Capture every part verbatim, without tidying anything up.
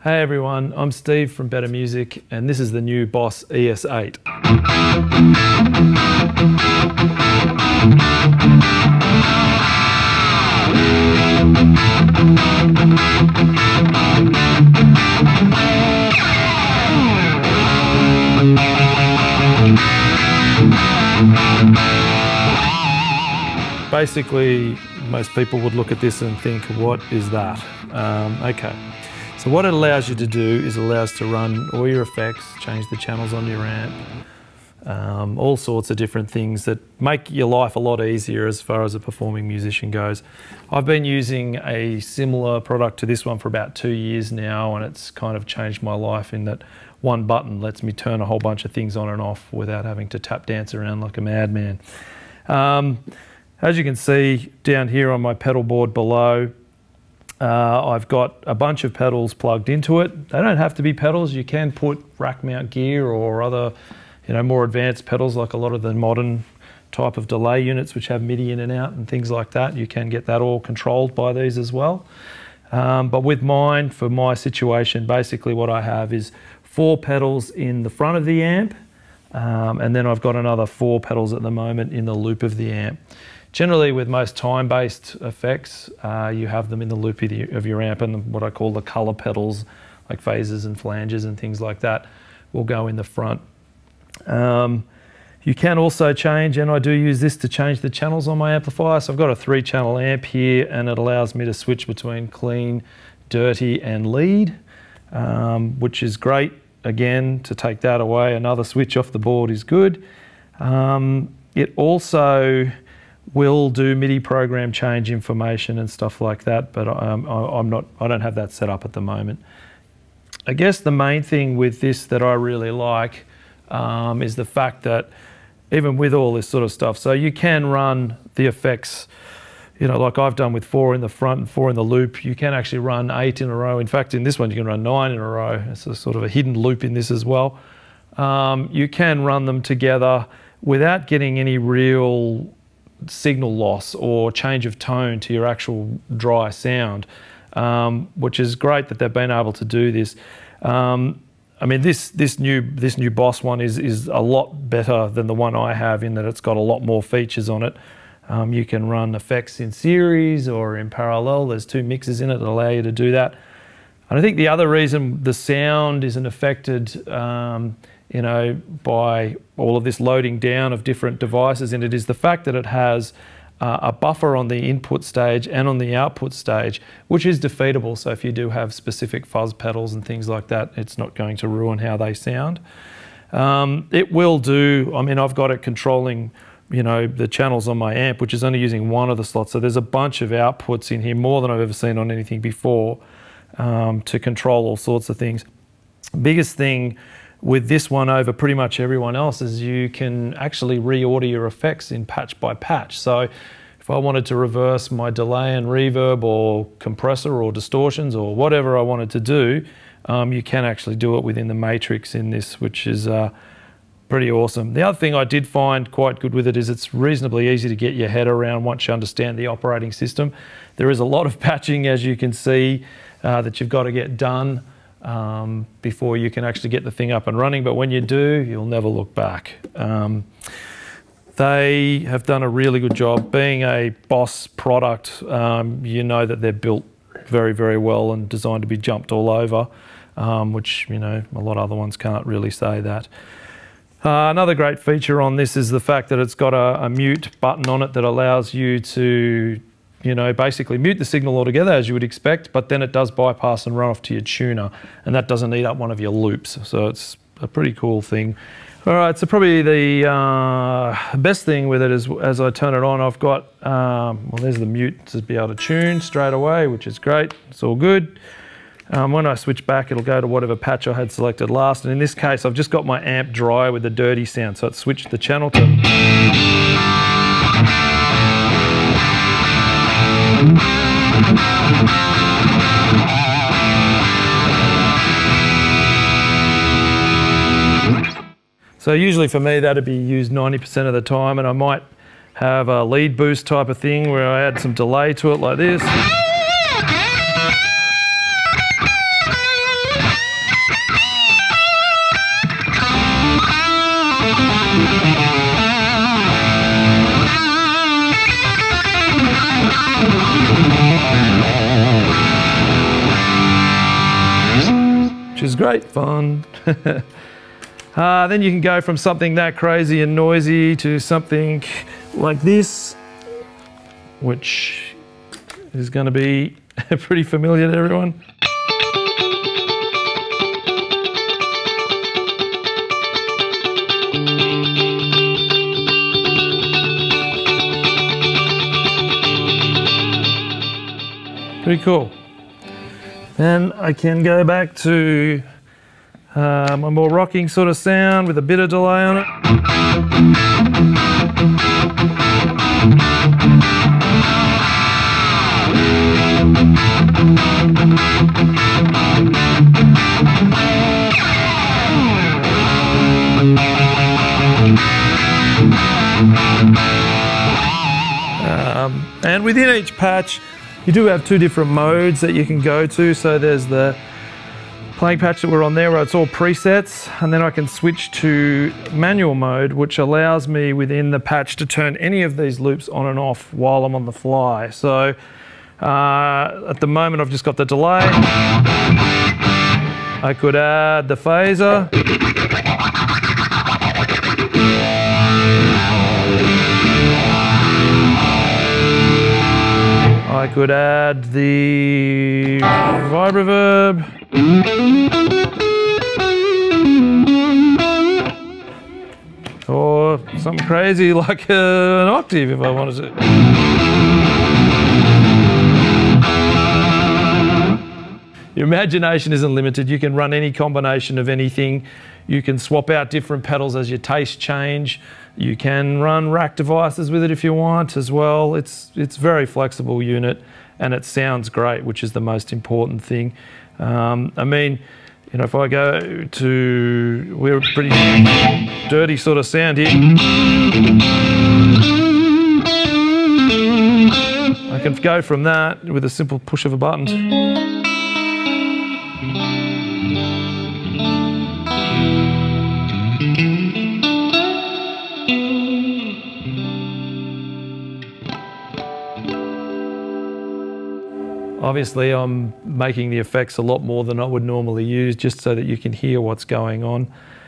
Hey everyone, I'm Steve from Better Music and this is the new Boss E S eight. Basically, most people would look at this and think, what is that? Um, okay. So what it allows you to do is it allows to run all your effects, change the channels on your amp, um, all sorts of different things that make your life a lot easier as far as a performing musician goes. I've been using a similar product to this one for about two years now, and it's kind of changed my life in that one button lets me turn a whole bunch of things on and off without having to tap dance around like a madman. Um, as you can see down here on my pedal board below, Uh, I've got a bunch of pedals plugged into it. They don't have to be pedals. You can put rack mount gear or other, you know, more advanced pedals like a lot of the modern type of delay units which have MIDI in and out and things like that. You can get that all controlled by these as well. Um, but with mine, for my situation, basically what I have is four pedals in the front of the amp, um, and then I've got another four pedals at the moment in the loop of the amp. Generally, with most time-based effects, uh, you have them in the loop of, the, of your amp, and what I call the color pedals, like phases and flanges and things like that, will go in the front. Um, you can also change, and I do use this to change the channels on my amplifier. So I've got a three-channel amp here, and it allows me to switch between clean, dirty, and lead, um, which is great. Again, to take that away, another switch off the board is good. Um, it also will do MIDI program change information and stuff like that, but um, I, I'm not, I don't have that set up at the moment. I guess the main thing with this that I really like um, is the fact that even with all this sort of stuff, so you can run the effects, you know, like I've done with four in the front and four in the loop. You can actually run eight in a row. In fact, in this one, you can run nine in a row. It's a sort of a hidden loop in this as well. Um, you can run them together without getting any real signal loss or change of tone to your actual dry sound, um, which is great that they've been able to do this. Um, I mean, this this new this new Boss one is is a lot better than the one I have in that it's got a lot more features on it. Um, you can run effects in series or in parallel. There's two mixers in it that allow you to do that. And I think the other reason the sound isn't affected um, you know, by all of this loading down of different devices in it is the fact that it has uh, a buffer on the input stage and on the output stage, which is defeatable. So if you do have specific fuzz pedals and things like that, it's not going to ruin how they sound. Um, it will do, I mean, I've got it controlling, you know, the channels on my amp, which is only using one of the slots. So there's a bunch of outputs in here, more than I've ever seen on anything before, um, to control all sorts of things. Biggest thing with this one over pretty much everyone else is you can actually reorder your effects in patch by patch. So if I wanted to reverse my delay and reverb or compressor or distortions or whatever I wanted to do, um, you can actually do it within the matrix in this, which is uh, pretty awesome. The other thing I did find quite good with it is it's reasonably easy to get your head around once you understand the operating system. There is a lot of patching, as you can see, uh, that you've got to get done Um, before you can actually get the thing up and running, but when you do, you'll never look back. Um, they have done a really good job. Being a Boss product, um, you know that they're built very, very well and designed to be jumped all over, um, which, you know, a lot of other ones can't really say that. Uh, another great feature on this is the fact that it's got a, a mute button on it that allows you to, you know, basically mute the signal altogether, as you would expect, but then it does bypass and run off to your tuner, and that doesn't eat up one of your loops. So it's a pretty cool thing. All right, so probably the uh, best thing with it is as I turn it on, I've got, um, well, there's the mute to be able to tune straight away, which is great. It's all good. Um, when I switch back, it'll go to whatever patch I had selected last. And in this case, I've just got my amp dry with the dirty sound. So it switched the channel to... So usually for me that'd be used ninety percent of the time, and I might have a lead boost type of thing where I add some delay to it like this. which is great fun. uh, then you can go from something that crazy and noisy to something like this, which is going to be pretty familiar to everyone. Pretty cool. Then I can go back to uh, my more rocking sort of sound with a bit of delay on it. Um, and within each patch, you do have two different modes that you can go to. So there's the playing patch that we're on there where it's all presets, and then I can switch to manual mode, which allows me within the patch to turn any of these loops on and off while I'm on the fly. So uh, at the moment I've just got the delay. I could add the phaser. I could add the vibroverb. Or something crazy like uh, an octave if I wanted to. Your imagination isn't limited. You can run any combination of anything. You can swap out different pedals as your tastes change. You can run rack devices with it if you want as well. It's it's very flexible unit, and it sounds great, which is the most important thing. Um, I mean, you know, if I go to, we're a pretty dirty sort of sound here. I can go from that with a simple push of a button. Obviously, I'm making the effects a lot more than I would normally use, just so that you can hear what's going on.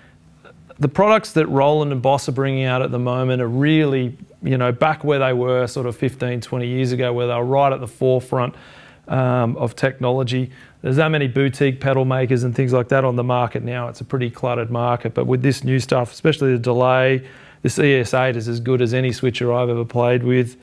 The products that Roland and Boss are bringing out at the moment are really, you know, back where they were sort of fifteen, twenty years ago, where they were right at the forefront um, of technology. There's that many boutique pedal makers and things like that on the market now. It's a pretty cluttered market, but with this new stuff, especially the delay, this E S eight is as good as any switcher I've ever played with.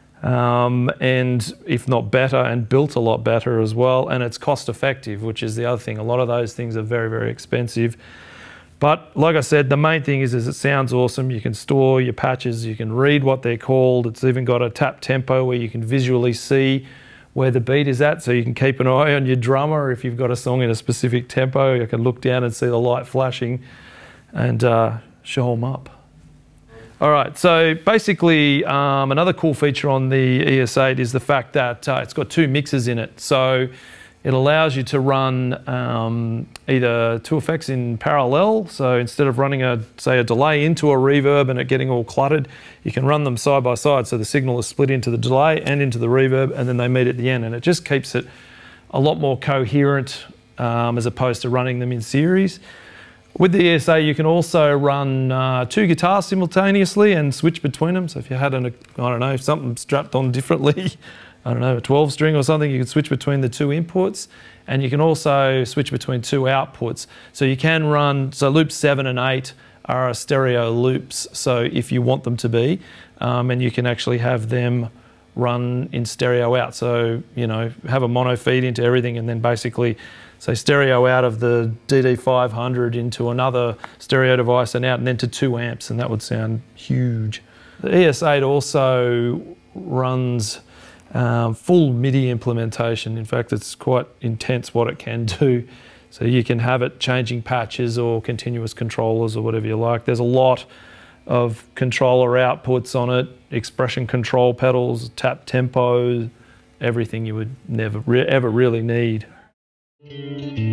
Um, and if not better, and built a lot better as well, and it's cost effective, which is the other thing. A lot of those things are very, very expensive. But like I said, the main thing is, is it sounds awesome. You can store your patches, you can read what they're called. It's even got a tap tempo where you can visually see where the beat is at, so you can keep an eye on your drummer. If you've got a song in a specific tempo, you can look down and see the light flashing and uh, show them up. All right, so basically um, another cool feature on the E S eight is the fact that uh, it's got two mixers in it. So it allows you to run um, either two effects in parallel. So instead of running a, say, a delay into a reverb and it getting all cluttered, you can run them side by side. So the signal is split into the delay and into the reverb, and then they meet at the end. And it just keeps it a lot more coherent um, as opposed to running them in series. With the E S eight, you can also run uh, two guitars simultaneously and switch between them. So if you had, an, I don't know, something strapped on differently, I don't know, a twelve string or something, you can switch between the two inputs, and you can also switch between two outputs. So you can run, so loops seven and eight are stereo loops, so if you want them to be, um, and you can actually have them run in stereo out. So, you know, have a mono feed into everything, and then basically say stereo out of the D D five hundred into another stereo device and out, and then to two amps, and that would sound huge. The E S eight also runs um, full MIDI implementation. In fact, it's quite intense what it can do. So you can have it changing patches or continuous controllers or whatever you like. There's a lot of controller outputs on it, expression control pedals, tap tempo, everything you would never re ever really need.